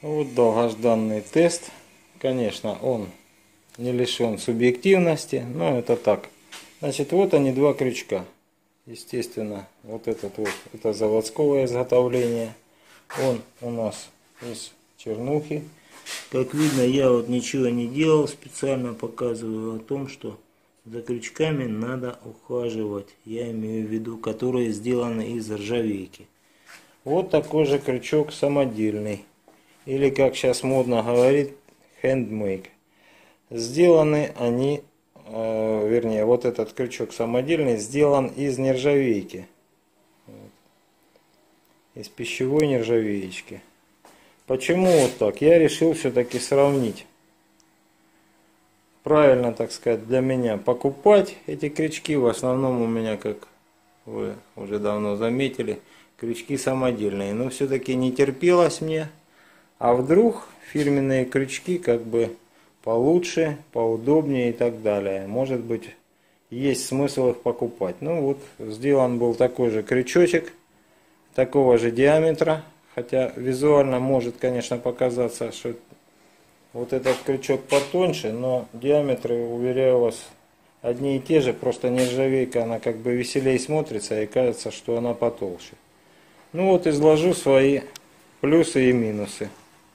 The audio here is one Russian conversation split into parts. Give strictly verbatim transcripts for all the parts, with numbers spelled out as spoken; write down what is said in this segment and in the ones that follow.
Вот долгожданный тест. Конечно, он не лишен субъективности, но это так. Значит, вот они, два крючка. Естественно, вот этот вот, это заводское изготовление. Он у нас из чернухи. Как видно, я вот ничего не делал, специально показываю о том, что за крючками надо ухаживать. Я имею в виду, которые сделаны из ржавейки. Вот такой же крючок самодельный. Или, как сейчас модно говорить, handmade. Сделаны они, э, вернее, вот этот крючок самодельный сделан из нержавейки. Вот. Из пищевой нержавеечки. Почему вот так? Я решил все-таки сравнить. Правильно, так сказать, для меня покупать эти крючки. В основном у меня, как вы уже давно заметили, крючки самодельные. Но все-таки не терпелось мне. А вдруг фирменные крючки как бы получше, поудобнее и так далее. Может быть, есть смысл их покупать. Ну вот, сделан был такой же крючочек, такого же диаметра. Хотя визуально может, конечно, показаться, что вот этот крючок потоньше, но диаметры, уверяю вас, одни и те же. Просто нержавейка, она как бы веселее смотрится и кажется, что она потолще. Ну вот, изложу свои плюсы и минусы.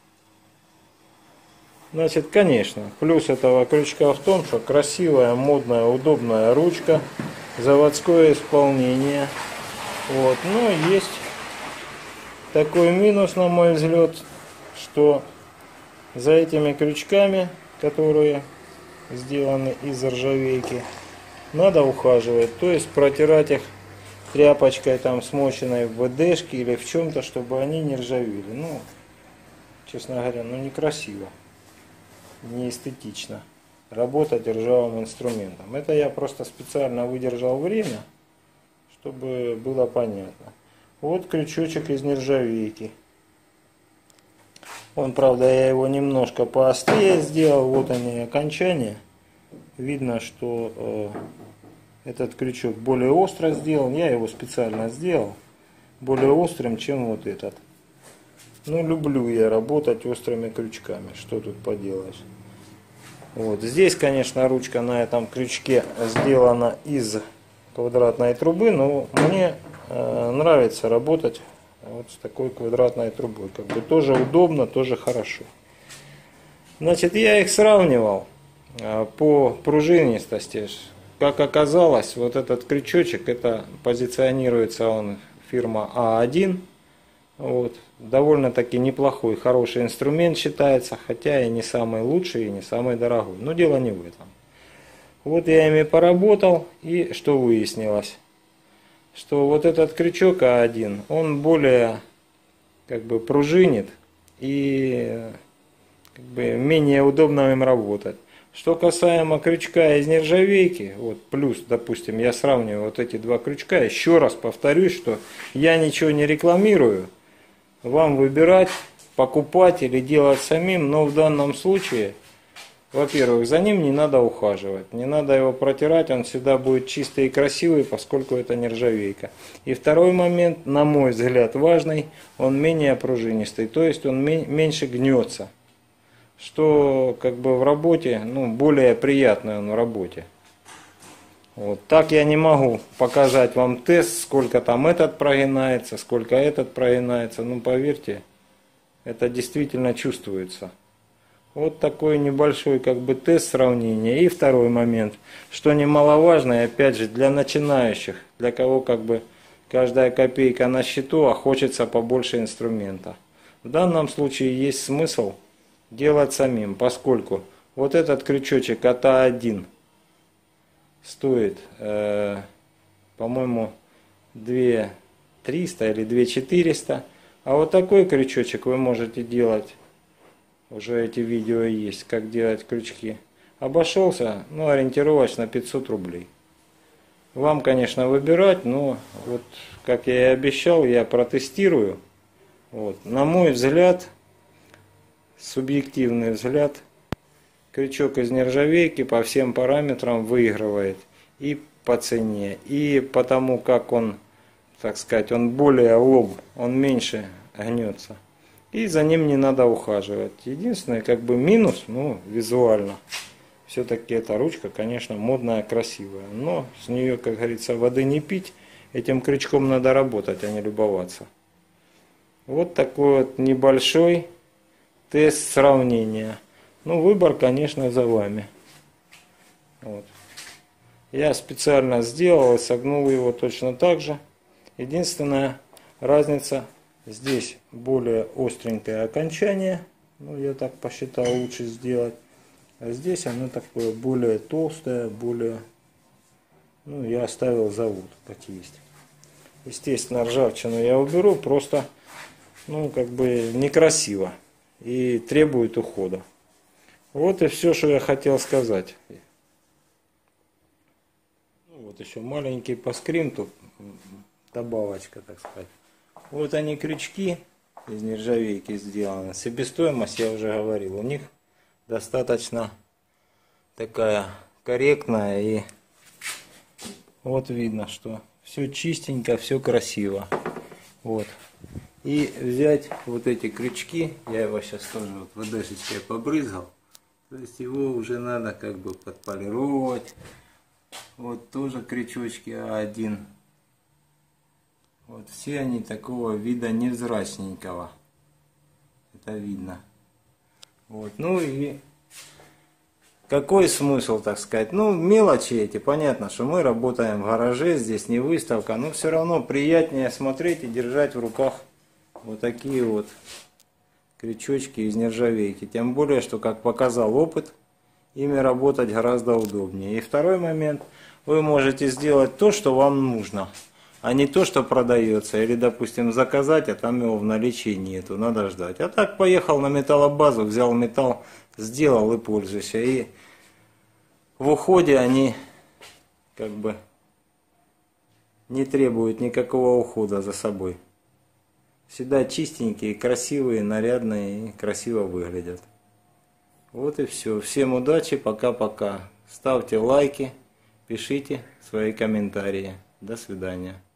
Значит, конечно, плюс этого крючка в том, что красивая, модная, удобная ручка, заводское исполнение. Вот. Но есть такой минус, на мой взгляд, что за этими крючками, которые сделаны из ржавейки, надо ухаживать. То есть протирать их тряпочкой, там, смоченной в вэ дэ-шке или в чем-то, чтобы они не ржавели. Ну, честно говоря, ну некрасиво. Не эстетично работать ржавым инструментом. Это я просто специально выдержал время, чтобы было понятно. Вот крючочек из нержавейки. Он, правда, я его немножко поострее сделал. Вот они, окончания. Видно, что э, этот крючок более остро сделан. Я его специально сделал более острым, чем вот этот. Ну, люблю я работать острыми крючками. Что тут поделаешь? Вот. Здесь, конечно, ручка на этом крючке сделана из квадратной трубы, но мне э, нравится работать вот с такой квадратной трубой. Как бы тоже удобно, тоже хорошо. Значит, я их сравнивал э, по пружинистости. Как оказалось, вот этот крючочек, это позиционируется он фирма а один. Вот. Довольно-таки неплохой, хороший инструмент считается, хотя и не самый лучший, и не самый дорогой. Но дело не в этом. Вот я ими поработал, и что выяснилось? Что вот этот крючок а один, он более как бы пружинит и как бы менее удобно им работать. Что касаемо крючка из нержавейки, вот плюс, допустим, я сравниваю вот эти два крючка, еще раз повторюсь, что я ничего не рекламирую. Вам выбирать, покупать или делать самим, но в данном случае, во-первых, за ним не надо ухаживать, не надо его протирать, он всегда будет чистый и красивый, поскольку это нержавейка. И второй момент, на мой взгляд, важный, он менее пружинистый, то есть он меньше гнется, что как бы в работе, ну, более приятный он в работе. Вот. Так я не могу показать вам тест, сколько там этот прогинается, сколько этот прогинается. Ну, поверьте, это действительно чувствуется. Вот такой небольшой как бы тест сравнения. И второй момент, что немаловажно, и опять же для начинающих, для кого как бы каждая копейка на счету, а хочется побольше инструмента. В данном случае есть смысл делать самим, поскольку вот этот крючочек от а один стоит, э, по-моему, две тысячи триста или две тысячи четыреста. А вот такой крючочек вы можете делать. Уже эти видео есть, как делать крючки. Обошелся, ну, ориентировочно пятьсот рублей. Вам, конечно, выбирать, но вот, как я и обещал, я протестирую. Вот. На мой взгляд, субъективный взгляд, крючок из нержавейки по всем параметрам выигрывает. И по цене, и потому как он, так сказать, он более лом, он меньше гнется. И за ним не надо ухаживать. Единственное, как бы минус, ну, визуально. Все-таки эта ручка, конечно, модная, красивая. Но с нее, как говорится, воды не пить. Этим крючком надо работать, а не любоваться. Вот такой вот небольшой тест сравнения. Ну, выбор, конечно, за вами. Вот. Я специально сделал и согнул его точно так же. Единственная разница, здесь более остренькое окончание. Ну, я так посчитал, лучше сделать. А здесь оно такое более толстое, более... Ну, я оставил завод, как есть. Естественно, ржавчину я уберу, просто, ну, как бы некрасиво. И требует ухода. Вот и все, что я хотел сказать. Ну, вот еще маленький по скримту, добавочка, так сказать. Вот они, крючки из нержавейки сделаны. Себестоимость, я уже говорил, у них достаточно такая корректная. И вот видно, что все чистенько, все красиво. Вот. И взять вот эти крючки, я его сейчас тоже вот ВДшечкой побрызгал. То есть его уже надо как бы подполировать. Вот тоже крючочки А один. Вот все они такого вида невзрачненького. Это видно. Вот. Ну и какой смысл, так сказать? Ну, мелочи эти. Понятно, что мы работаем в гараже, здесь не выставка. Но все равно приятнее смотреть и держать в руках вот такие вот крючочки из нержавейки. Тем более, что, как показал опыт, ими работать гораздо удобнее. И второй момент. Вы можете сделать то, что вам нужно, а не то, что продается. Или, допустим, заказать, а там его в наличии нету, надо ждать. А так поехал на металлобазу, взял металл, сделал и пользуйся. И в уходе они как бы не требуют никакого ухода за собой. Всегда чистенькие, красивые, нарядные и красиво выглядят. Вот и все. Всем удачи, пока-пока. Ставьте лайки, пишите свои комментарии. До свидания.